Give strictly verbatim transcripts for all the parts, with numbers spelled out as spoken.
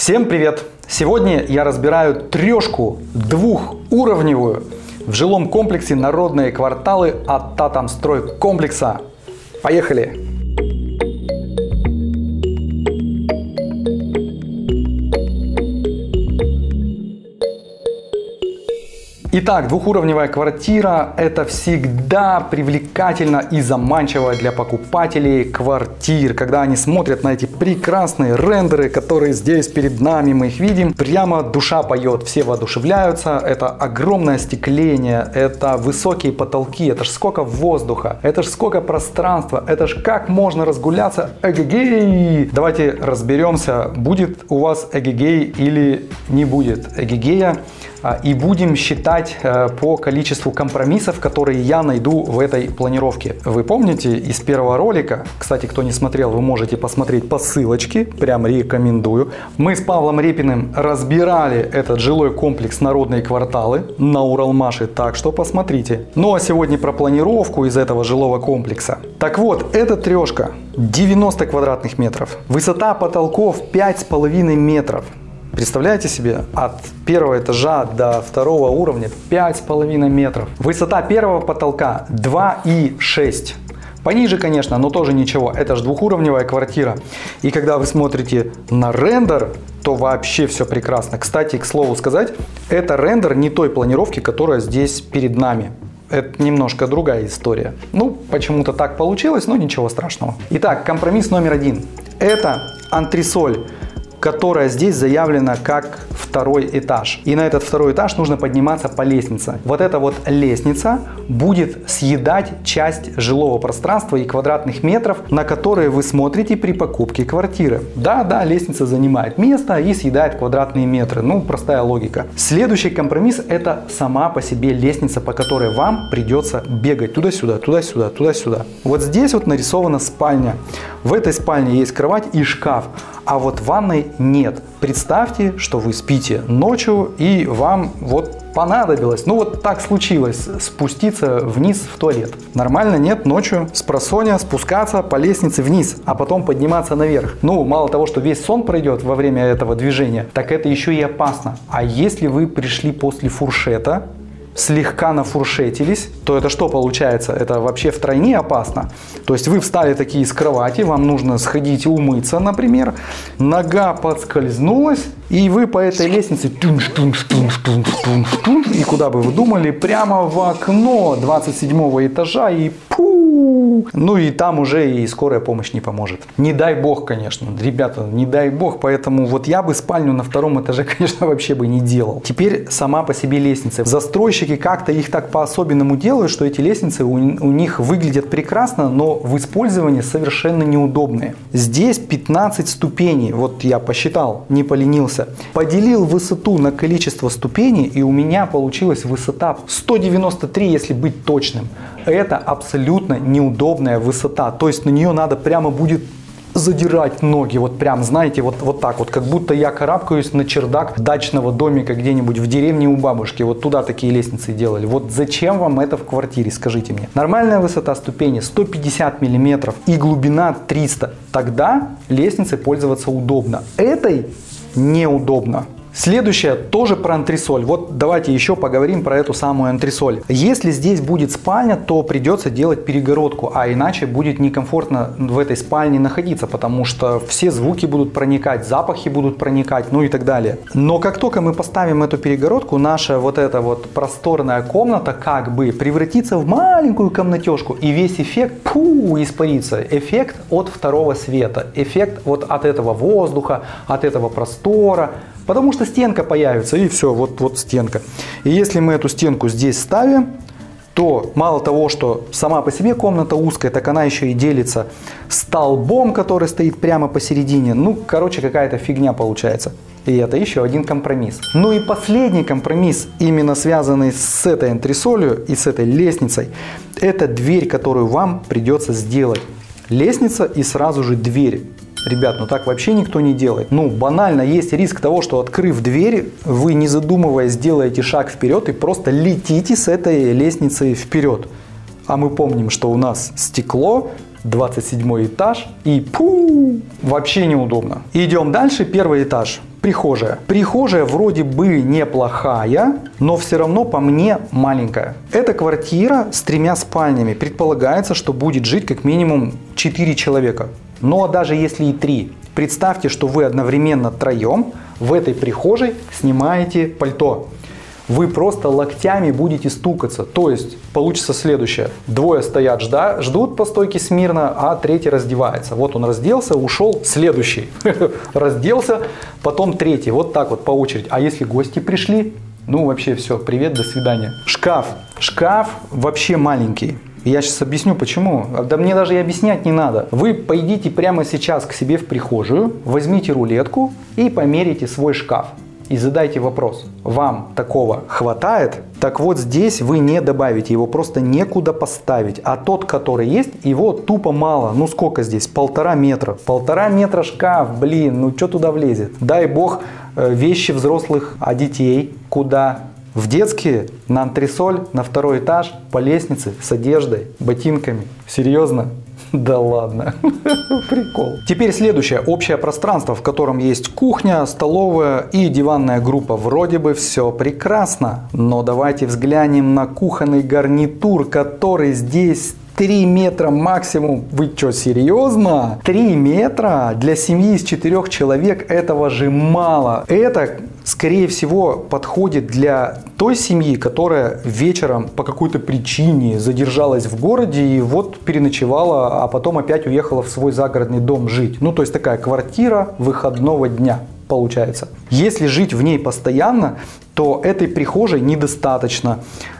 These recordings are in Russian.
Всем привет! Сегодня я разбираю трешку двухуровневую в жилом комплексе «Народные кварталы» от Татамстройкомплекса. Поехали! Итак, двухуровневая квартира – это всегда привлекательно и заманчиво для покупателей квартир. Когда они смотрят на эти прекрасные рендеры, которые здесь перед нами, мы их видим, прямо душа поет, все воодушевляются. Это огромное остекление, это высокие потолки, это ж сколько воздуха, это ж сколько пространства, это ж как можно разгуляться. Эгегей! Давайте разберемся, будет у вас эгегей или не будет эгегея. И будем считать по количеству компромиссов, которые я найду в этой планировке. Вы помните из первого ролика, кстати, кто не смотрел, вы можете посмотреть по ссылочке, прям рекомендую. Мы с Павлом Репиным разбирали этот жилой комплекс «Народные кварталы» на Уралмаше, так что посмотрите. Ну а сегодня про планировку из этого жилого комплекса. Так вот, эта трешка девяносто квадратных метров, высота потолков пять с половиной метров. Представляете себе, от первого этажа до второго уровня пять с половиной метров. Высота первого потолка два и шесть. Пониже, конечно, но тоже ничего. Это же двухуровневая квартира. И когда вы смотрите на рендер, то вообще все прекрасно. Кстати, к слову сказать, это рендер не той планировки, которая здесь перед нами. Это немножко другая история. Ну, почему-то так получилось, но ничего страшного. Итак, компромисс номер один. Это антресоль, которая здесь заявлена как второй этаж. И на этот второй этаж нужно подниматься по лестнице. Вот эта вот лестница будет съедать часть жилого пространства и квадратных метров, на которые вы смотрите при покупке квартиры. Да, да, лестница занимает место и съедает квадратные метры. Ну, простая логика. Следующий компромисс – это сама по себе лестница, по которой вам придется бегать туда-сюда, туда-сюда, туда-сюда. Вот здесь вот нарисована спальня. В этой спальне есть кровать и шкаф, а вот ванной нет. Представьте, что вы спите ночью и вам вот понадобилось, ну вот так случилось, спуститься вниз в туалет. Нормально? Нет? Ночью спросонья спускаться по лестнице вниз, а потом подниматься наверх. Ну, мало того, что весь сон пройдет во время этого движения, так это еще и опасно. А если вы пришли после фуршета, слегка нафуршетились, то это что получается? Это вообще втройне опасно. То есть вы встали такие с кровати, вам нужно сходить умыться, например, нога подскользнулась, и вы по этой лестнице и куда бы вы думали, прямо в окно двадцать седьмого этажа и пу! Ну и там уже и скорая помощь не поможет. Не дай бог, конечно, ребята, не дай бог, поэтому вот я бы спальню на втором этаже, конечно, вообще бы не делал. Теперь сама по себе лестница. Застройщики как-то их так по-особенному делают, что эти лестницы у, у них выглядят прекрасно, но в использовании совершенно неудобные. Здесь пятнадцать ступеней, вот я посчитал, не поленился. Поделил высоту на количество ступеней, и у меня получилась высота сто девяносто три, если быть точным. Это абсолютно неудобная высота, то есть на нее надо прямо будет задирать ноги, вот прям, знаете, вот, вот так вот, как будто я карабкаюсь на чердак дачного домика где-нибудь в деревне у бабушки, вот туда такие лестницы делали. Вот зачем вам это в квартире, скажите мне. Нормальная высота ступени сто пятьдесят миллиметров и глубина триста, тогда лестницей пользоваться удобно, этой неудобно. Следующее тоже про антресоль. Вот давайте еще поговорим про эту самую антресоль. Если здесь будет спальня, то придется делать перегородку, а иначе будет некомфортно в этой спальне находиться, потому что все звуки будут проникать, запахи будут проникать, ну и так далее. Но как только мы поставим эту перегородку, наша вот эта вот просторная комната как бы превратится в маленькую комнатежку, и весь эффект пу, испарится. Эффект от второго света, эффект вот от этого воздуха, от этого простора. Потому что стенка появится, и все, вот, вот стенка. И если мы эту стенку здесь ставим, то мало того, что сама по себе комната узкая, так она еще и делится столбом, который стоит прямо посередине. Ну, короче, какая-то фигня получается. И это еще один компромисс. Ну и последний компромисс, именно связанный с этой антресолью и с этой лестницей, это дверь, которую вам придется сделать. Лестница и сразу же дверь. Ребят, ну так вообще никто не делает. Ну, банально, есть риск того, что, открыв дверь, вы, не задумываясь, сделаете шаг вперед и просто летите с этой лестницы вперед. А мы помним, что у нас стекло, двадцать седьмой этаж и пу, вообще неудобно. Идем дальше, первый этаж. Прихожая. Прихожая вроде бы неплохая, но все равно по мне маленькая. Это квартира с тремя спальнями. Предполагается, что будет жить как минимум четыре человека. Но даже если и три, представьте, что вы одновременно троем в этой прихожей снимаете пальто. Вы просто локтями будете стукаться. То есть получится следующее. Двое стоят, жда, ждут по стойке смирно, а третий раздевается. Вот он разделся, ушел, следующий. Разделся, потом третий. Вот так вот по очереди. А если гости пришли? Ну вообще все, привет, до свидания. Шкаф. Шкаф вообще маленький. Я сейчас объясню почему. Да мне даже и объяснять не надо. Вы пойдите прямо сейчас к себе в прихожую, возьмите рулетку и померите свой шкаф. И задайте вопрос, вам такого хватает? Так вот здесь вы не добавите, его просто некуда поставить. А тот, который есть, его тупо мало. Ну сколько здесь? Полтора метра. Полтора метра шкаф, блин, ну что туда влезет? Дай бог вещи взрослых, а детей куда? В детские, на антресоль, на второй этаж, по лестнице, с одеждой, ботинками. Серьезно? Да ладно, прикол. Теперь следующее, общее пространство, в котором есть кухня, столовая и диванная группа. Вроде бы все прекрасно, но давайте взглянем на кухонный гарнитур, который здесь три метра максимум. Вы что, серьезно? три метра? Для семьи из четырех человек этого же мало. Это, скорее всего, подходит для той семьи, которая вечером по какой-то причине задержалась в городе и вот переночевала, а потом опять уехала в свой загородный дом жить. Ну, то есть такая квартира выходного дня получается. Если жить в ней постоянно, то этой прихожей недостаточно.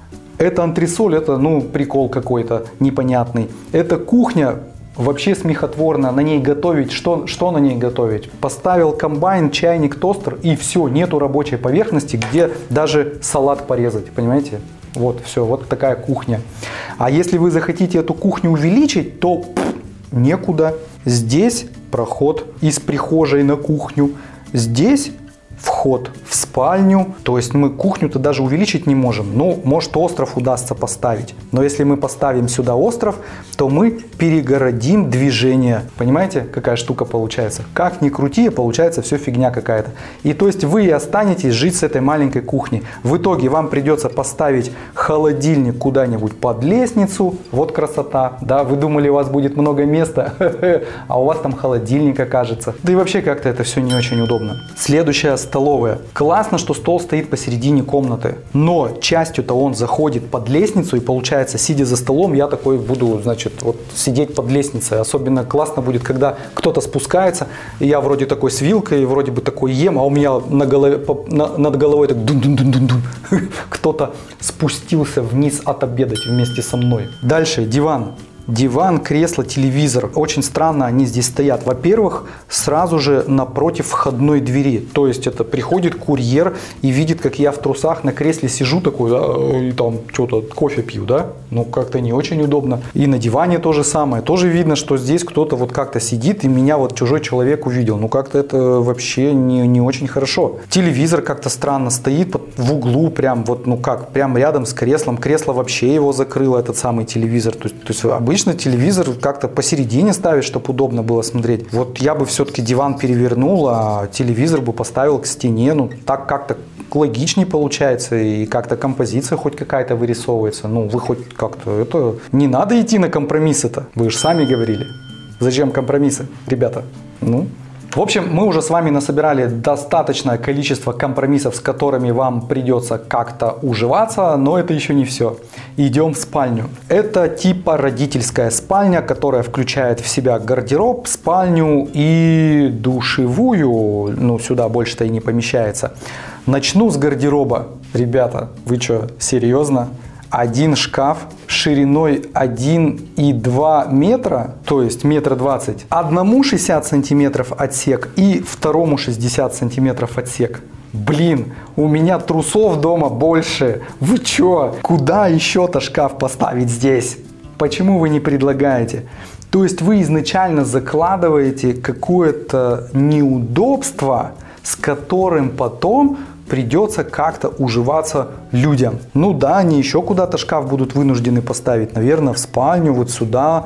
Это антресоль, это, ну, прикол какой-то непонятный. Это кухня вообще смехотворно. На ней готовить, что, что на ней готовить? Поставил комбайн, чайник, тостер и все, нету рабочей поверхности, где даже салат порезать, понимаете? Вот, все, вот такая кухня. А если вы захотите эту кухню увеличить, то пфф, некуда. Здесь проход из прихожей на кухню. Здесь вход в спальню, то есть мы кухню-то даже увеличить не можем. Ну, может, остров удастся поставить. Но если мы поставим сюда остров, то мы перегородим движение. Понимаете, какая штука получается? Как ни крути, получается все фигня какая-то. И то есть вы и останетесь жить с этой маленькой кухней. В итоге вам придется поставить холодильник куда-нибудь под лестницу. Вот красота. Да, вы думали, у вас будет много места, а у вас там холодильник окажется. Да и вообще как-то это все не очень удобно. Следующая столовая. Классно, что стол стоит посередине комнаты, но частью-то он заходит под лестницу, и получается, сидя за столом, я такой буду, значит, вот сидеть под лестницей. Особенно классно будет, когда кто-то спускается, и я вроде такой с вилкой, вроде бы такой ем, а у меня на голове, на, над головой так дун-дун-дун-дун-дун. Кто-то спустился вниз отобедать вместе со мной. Дальше диван. Диван, кресло, телевизор. Очень странно они здесь стоят. Во-первых, сразу же напротив входной двери. То есть это приходит курьер и видит, как я в трусах на кресле сижу такой, да, и там что-то кофе пью, да? Ну, как-то не очень удобно. И на диване то же самое. Тоже видно, что здесь кто-то вот как-то сидит, и меня вот чужой человек увидел. Ну, как-то это вообще не, не очень хорошо. Телевизор как-то странно стоит в углу, прям вот, ну как, прям рядом с креслом. Кресло вообще его закрыло, этот самый телевизор. То есть, то есть обычно Обычно телевизор как-то посередине ставить, чтобы удобно было смотреть. Вот я бы все-таки диван перевернул, а телевизор бы поставил к стене. Ну, так как-то логичнее получается, и как-то композиция хоть какая-то вырисовывается. Ну, вы хоть как-то это... Не надо идти на компромиссы-то. Вы же сами говорили. Зачем компромиссы, ребята? Ну... В общем, мы уже с вами насобирали достаточное количество компромиссов, с которыми вам придется как-то уживаться, но это еще не все. Идем в спальню. Это типа родительская спальня, которая включает в себя гардероб, спальню и душевую. Ну, сюда больше-то и не помещается. Начну с гардероба. Ребята, вы что, серьезно? Один шкаф шириной один и два метра, то есть метр двадцать, одному шестьдесят сантиметров отсек и второму шестьдесят сантиметров отсек. Блин, у меня трусов дома больше. Вы чё? Куда еще-то шкаф поставить здесь? Почему вы не предлагаете? То есть вы изначально закладываете какое-то неудобство, с которым потом придется как-то уживаться людям. Ну да, они еще куда-то шкаф будут вынуждены поставить, наверное, в спальню, вот сюда,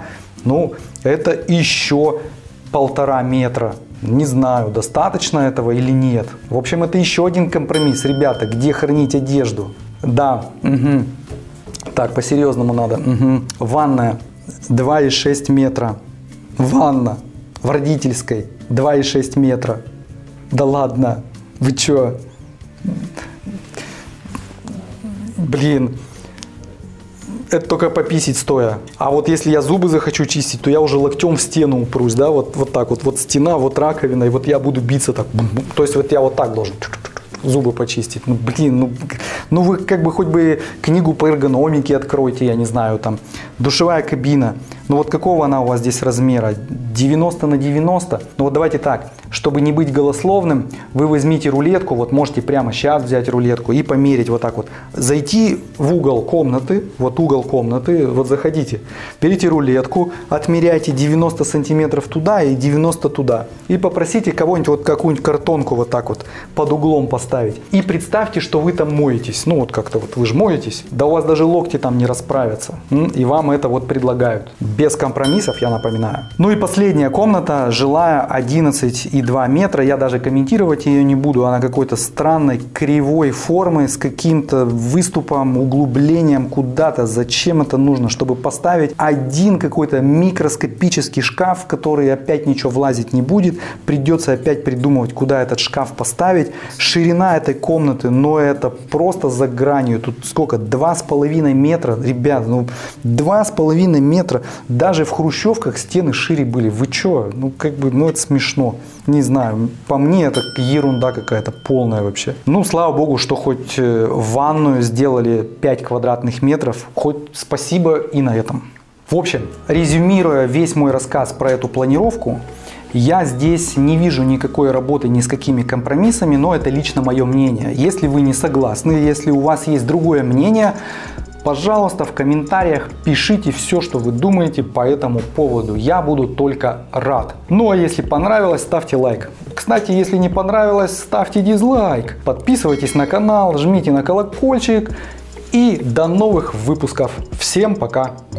Ну, это еще полтора метра. Не знаю, достаточно этого или нет. В общем, это еще один компромисс. Ребята, где хранить одежду? Да, угу. Так, по-серьезному надо. Угу. Ванная два и шесть метра. Ванна в родительской два и шесть метра. Да ладно, вы чё? Блин. Это только пописить стоя. А вот если я зубы захочу чистить, то я уже локтем в стену упрусь, да, вот, вот так вот. Вот стена, вот раковина, и вот я буду биться так. То есть вот я вот так должен зубы почистить. Ну, блин, ну, ну вы как бы хоть бы книгу по эргономике откройте, я не знаю, там, душевая кабина. Ну вот какого она у вас здесь размера? девяносто на девяносто? Ну вот давайте так, чтобы не быть голословным, вы возьмите рулетку, вот можете прямо сейчас взять рулетку и померить вот так вот. Зайти в угол комнаты, вот угол комнаты, вот заходите, берите рулетку, отмеряйте девяносто сантиметров туда и девяносто туда. И попросите кого-нибудь вот какую-нибудь картонку вот так вот под углом поставить. И представьте, что вы там моетесь. Ну вот как-то вот вы же моетесь, да у вас даже локти там не расправятся. И вам это вот предлагают. Без компромиссов, я напоминаю. Ну и последняя комната, жилая, одиннадцать и два метра. Я даже комментировать ее не буду. Она какой-то странной, кривой формы, с каким-то выступом, углублением куда-то. Зачем это нужно? Чтобы поставить один какой-то микроскопический шкаф, в который опять ничего влазить не будет. Придется опять придумывать, куда этот шкаф поставить. Ширина этой комнаты, но это просто за гранью. Тут сколько? Два с половиной метра. Ребят, ну два с половиной метра. Даже в хрущевках стены шире были. Вы чё? Ну, как бы, ну, это смешно. Не знаю. По мне, это ерунда какая-то полная вообще. Ну, слава богу, что хоть ванную сделали пять квадратных метров. Хоть спасибо и на этом. В общем, резюмируя весь мой рассказ про эту планировку, я здесь не вижу никакой работы ни с какими компромиссами, но это лично мое мнение. Если вы не согласны, если у вас есть другое мнение, пожалуйста, в комментариях пишите все, что вы думаете по этому поводу. Я буду только рад. Ну а если понравилось, ставьте лайк. Кстати, если не понравилось, ставьте дизлайк. Подписывайтесь на канал, жмите на колокольчик. И до новых выпусков. Всем пока!